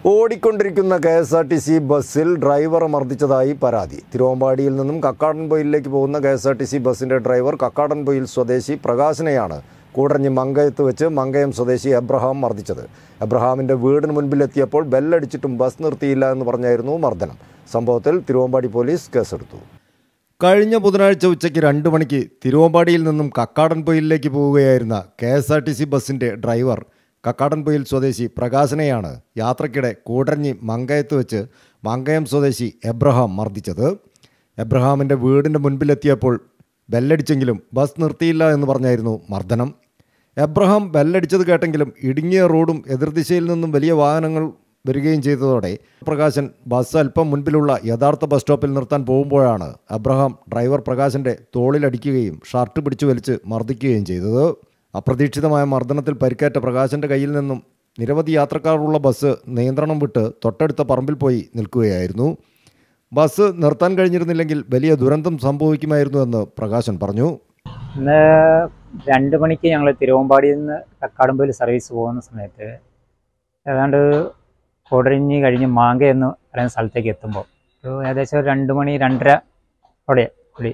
ഓടിക്കൊണ്ടിരിക്കുന്ന KSRTC ബസ്സിൽ ഡ്രൈവറെ മർദ്ദിച്ചതായി പരാതി. തിരുവമ്പാടിയിൽ നിന്നും കക്കാടൻപൊയിലിലേക്ക് പോകുന്ന KSRTC ബസ്സിന്റെ ഡ്രൈവർ കക്കാടൻപൊയിൽ സ്വദേശി പ്രകാശനെയാണ് കൂടരഞ്ഞി മങ്കയത്ത് വെച്ച് മങ്കയം സ്വദേശി എബ്രഹാം മർദ്ദിച്ചത്. എബ്രഹാമിന്റെ വീടിന് മുൻപിലെത്തിയപ്പോൾ ബെല്ലടിച്ചിട്ടും ബസ് നിർത്തിയില്ല എന്ന് പറഞ്ഞായിരുന്നു മർദ്ദനം. സംഭവത്തിൽ തിരുവമ്പാടി പോലീസ് കേസെടുത്തു. കഴിഞ്ഞ ബുധനാഴ്ച ഉച്ചയ്ക്ക് 2 മണിക്ക് തിരുവമ്പാടിയിൽ നിന്നും കക്കാടൻപൊയിലിലേക്ക് പോവുകയായിരുന്ന KSRTC ബസ്സിന്റെ ഡ്രൈവർ കക്കാടൻപൊയിൽ സ്വദേശി പ്രകാശനെയാണ് യാത്രയ്ക്കിടെ കൂടരഞ്ഞി മങ്കയത്ത് വെച്ച് മങ്കയം സ്വദേശി എബ്രഹാം മർദ്ദിച്ചത്. എബ്രഹാമിൻ്റെ വീടിൻ്റെ മുൻപിലെത്തിയപ്പോൾ ബെല്ലടിച്ചെങ്കിലും ബസ് നിർത്തിയില്ല എന്ന് പറഞ്ഞായിരുന്നു മർദ്ദനം. എബ്രഹാം ബെല്ലടിച്ചത് കേട്ടെങ്കിലും ഇടുങ്ങിയ റോഡും എതിർദിശയിൽ നിന്നും വലിയ വാഹനങ്ങൾ വരികയും ചെയ്തതോടെ പ്രകാശൻ ബസ് അല്പം മുൻപിലുള്ള യഥാർത്ഥ ബസ് സ്റ്റോപ്പിൽ നിർത്താൻ പോകുമ്പോഴാണ് എബ്രഹാം ഡ്രൈവർ പ്രകാശൻ്റെ തോളിലടിക്കുകയും ഷർട്ട് പിടിച്ചു വലിച്ച് മർദ്ദിക്കുകയും ചെയ്തത്. അപ്രതീക്ഷിതമായ മർദ്ദനത്തിൽ പരിക്കേറ്റ പ്രകാശൻ്റെ കയ്യിൽ നിന്നും നിരവധി യാത്രക്കാരുള്ള ബസ് നിയന്ത്രണം വിട്ട് തൊട്ടടുത്ത പറമ്പിൽ പോയി നിൽക്കുകയായിരുന്നു. ബസ് നിർത്താൻ കഴിഞ്ഞിരുന്നില്ലെങ്കിൽ വലിയ ദുരന്തം സംഭവിക്കുമായിരുന്നു എന്ന് പ്രകാശൻ പറഞ്ഞു. ഇന്ന് 2 മണിക്ക് ഞങ്ങൾ തിരുവമ്പാടിയിൽ നിന്ന് കക്കാടൻപൊയിൽ സർവീസ് പോകുന്ന സമയത്ത് ഏതാണ്ട് കൂടരഞ്ഞി കഴിഞ്ഞ് മാങ്ക എന്ന് പറയുന്ന സ്ഥലത്തേക്ക് എത്തുമ്പോൾ ഏകദേശം 2 മണി 2:30 അവിടെ കൂടി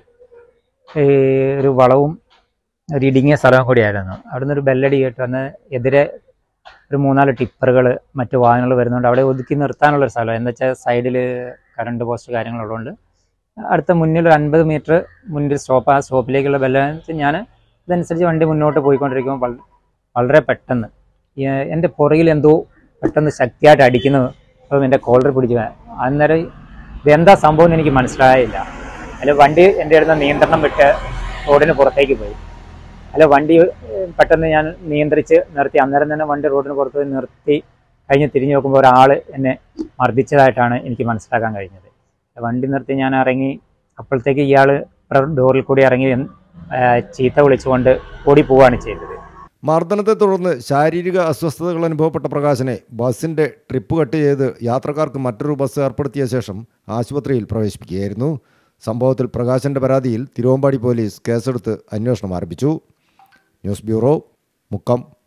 ഒരു വളവും ഒരു ഇടുങ്ങിയ സ്ഥലം കൂടിയായിരുന്നു. അവിടെ നിന്നൊരു ബെല്ലടി കേട്ട് വന്ന് എതിരെ ഒരു 3-4 ടിപ്പറുകൾ മറ്റു വാഹനങ്ങൾ വരുന്നുണ്ട്. അവിടെ ഒതുക്കി നിർത്താനുള്ളൊരു സ്ഥലം എന്താ വെച്ചാൽ സൈഡിൽ കറണ്ട് പോസ്റ്റ് കാര്യങ്ങളുള്ളതുകൊണ്ട് അടുത്ത മുന്നിൽ ഒരു 50 മീറ്റർ മുന്നിൽ സ്റ്റോപ്പ്. ആ സ്റ്റോപ്പിലേക്കുള്ള ബെല്ല് ഞാൻ ഇതനുസരിച്ച് വണ്ടി മുന്നോട്ട് പോയിക്കൊണ്ടിരിക്കുമ്പോൾ വളരെ പെട്ടെന്ന് എൻ്റെ പുറകിൽ എന്തോ പെട്ടെന്ന് ശക്തിയായിട്ട് അടിക്കുന്നത്. അതും എൻ്റെ കോളർ പിടിച്ച് അന്നേരം ഇതെന്താ സംഭവം എന്ന് എനിക്ക് മനസ്സിലായില്ല. അതിൽ വണ്ടി എൻ്റെ അടുത്ത് നിയന്ത്രണം വിട്ട് റോഡിന് പുറത്തേക്ക് പോയി. അല്ല വണ്ടി പെട്ടെന്ന് ഞാൻ നിയന്ത്രിച്ച് നിർത്തി. അന്നേരം തന്നെ വണ്ടി റോഡിന് പുറത്ത് പോയി നിർത്തി കഴിഞ്ഞ് തിരിഞ്ഞു നോക്കുമ്പോൾ ഒരാൾ എന്നെ മർദ്ദിച്ചതായിട്ടാണ് എനിക്ക് മനസ്സിലാക്കാൻ കഴിഞ്ഞത്. വണ്ടി നിർത്തി ഞാൻ ഇറങ്ങി. അപ്പോഴത്തേക്ക് ഇയാൾ ഡോറിൽ കൂടി ഇറങ്ങി ചീത്ത വിളിച്ചുകൊണ്ട് ഓടി പോവുകയാണ് ചെയ്തത്. മർദ്ദനത്തെ തുടർന്ന് ശാരീരിക അസ്വസ്ഥതകൾ അനുഭവപ്പെട്ട പ്രകാശനെ ബസ്സിൻ്റെ ട്രിപ്പ് കട്ട് ചെയ്ത് യാത്രക്കാർക്ക് മറ്റൊരു ബസ് ഏർപ്പെടുത്തിയ ശേഷം ആശുപത്രിയിൽ പ്രവേശിപ്പിക്കുകയായിരുന്നു. സംഭവത്തിൽ പ്രകാശൻ്റെ പരാതിയിൽ തിരുവമ്പാടി പോലീസ് കേസെടുത്ത് അന്വേഷണം ആരംഭിച്ചു. News bureau, Mukkam.